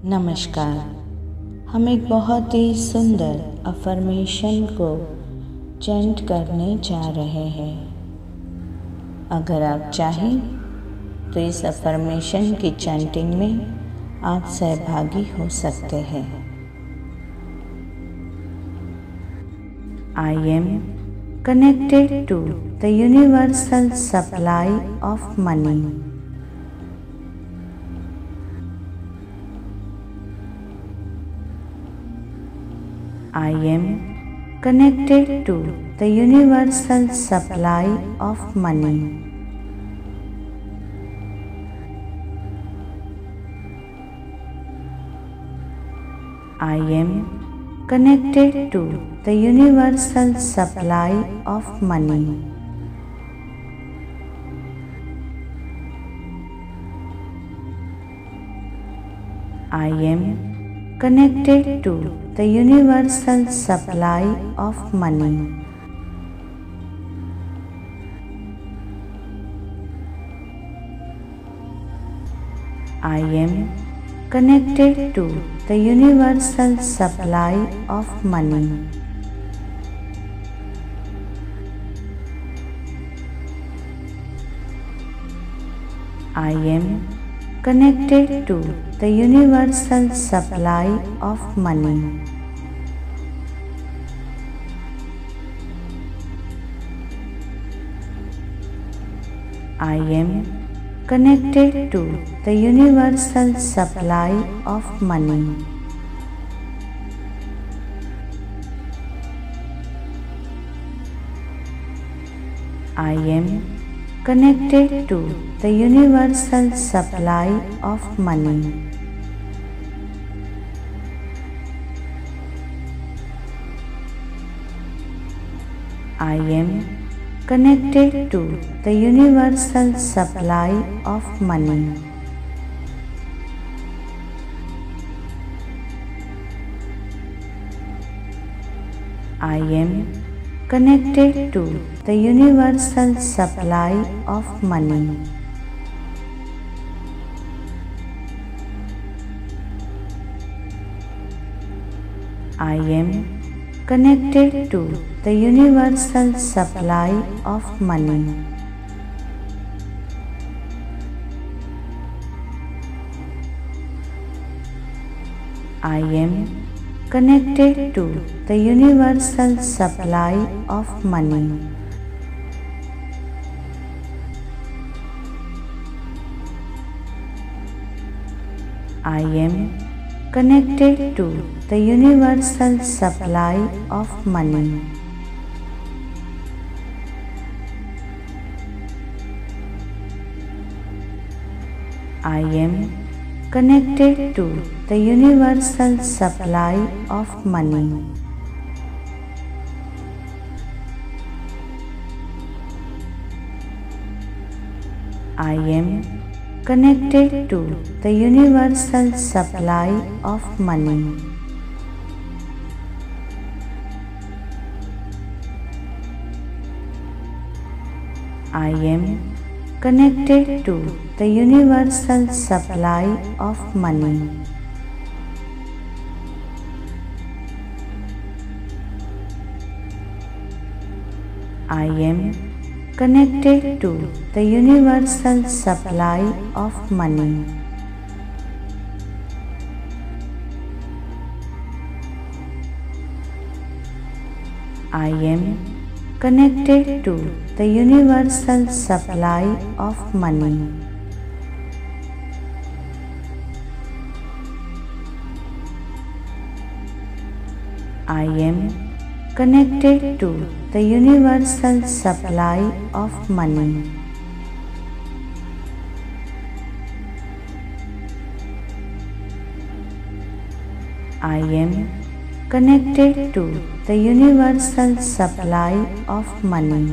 नमस्कार। हम एक बहुत ही सुंदर अफर्मेशन को चैंट करने जा रहे हैं। अगर आप चाहें तो इस अफर्मेशन की चैंटिंग में आप सहभागी हो सकते हैं। I am connected to the universal supply of money. I am connected to the universal supply of money. I am connected to the universal supply of money. I am connected to the universal supply of money. I am connected to the universal supply of money. I am connected to the universal supply of money. I am connected to the universal supply of money. I am connected to the universal supply of money. I am connected to the universal supply of money. I am connected to the universal supply of money. I am connected to the universal supply of money. I am connected to the universal supply of money. I am connected to the universal supply of money. I am connected to the universal supply of money. I am connected to the universal supply of money. I am connected to the universal supply of money. I am connected to the universal supply of money. I am connected to the universal supply of money. I am connected to the universal supply of money. I am connected to the universal supply of money.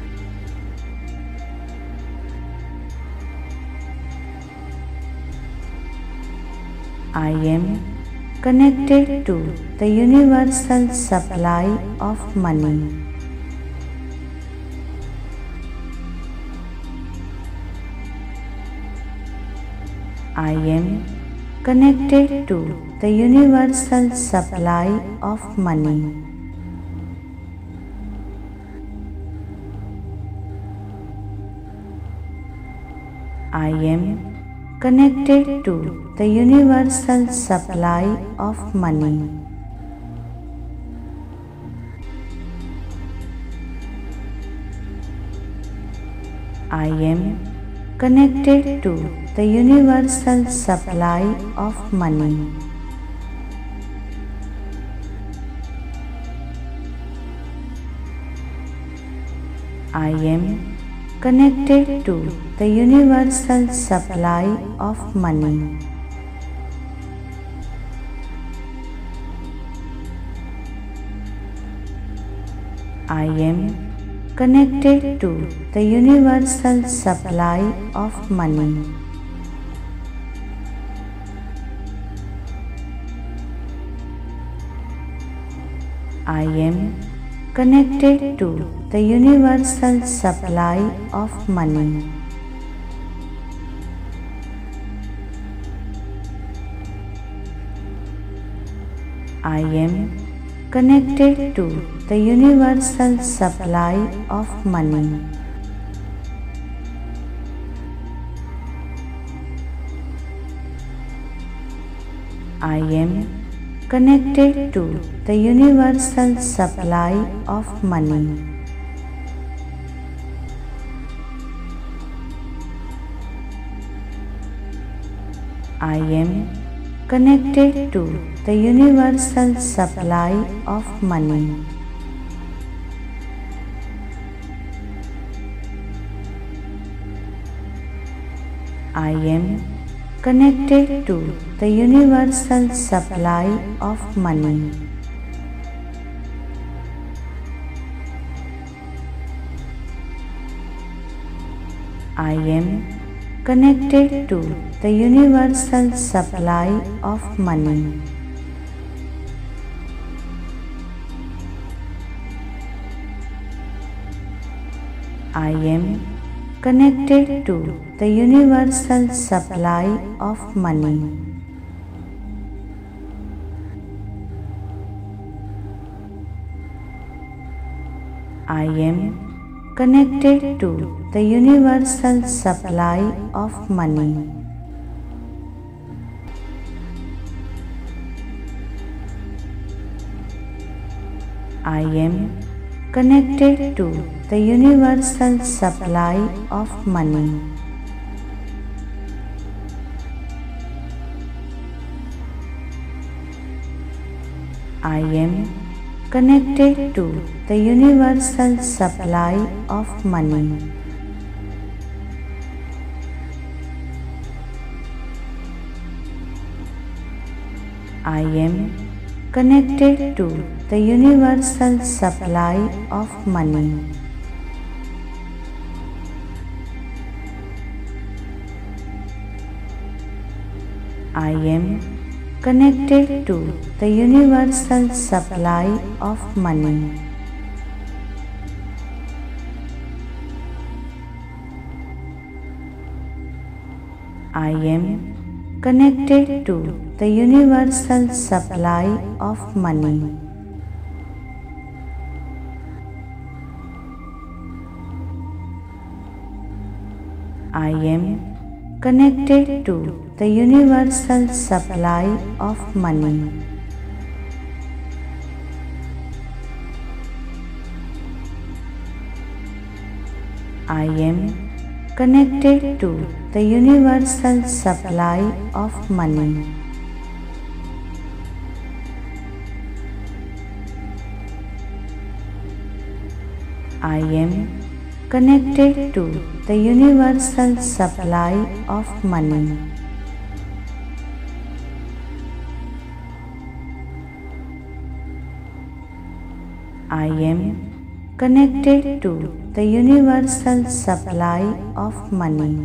I am connected to the universal supply of money. I am connected to the universal supply of money. I am connected to the universal supply of money. I am connected to the universal supply of money. I am connected to the universal supply of money. I am connected to the universal supply of money. I am connected to the universal supply of money. I am connected to the universal supply of money. I am connected to the universal supply of money. I am connected to the universal supply of money. I am connected to the universal supply of money. I am connected to the universal supply of money. I am connected to the universal supply of money. I am connected to the universal supply of money. I am connected to the universal supply of money. I am connected to the universal supply of money. I am connected to the universal supply of money. I am connected to the universal supply of money. I am connected to the universal supply of money. I am connected to the universal supply of money. I am connected to the universal supply of money. I am connected to the universal supply of money. I am connected to the universal supply of money.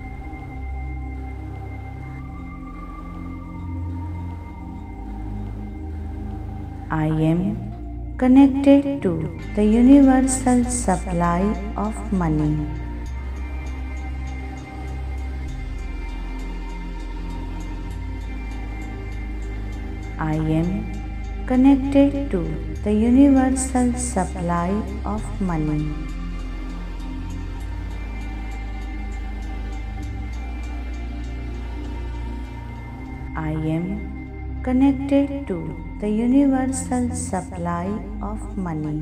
I am connected to the universal supply of money. I am connected to the universal supply of money. I am connected to the universal supply of money.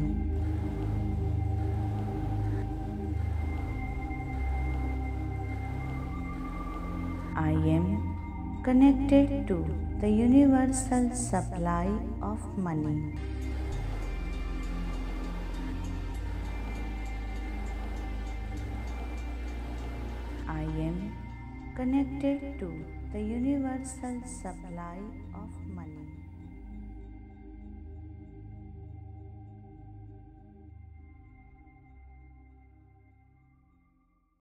I am connected to the universal supply of money. I am connected to the universal supply of money.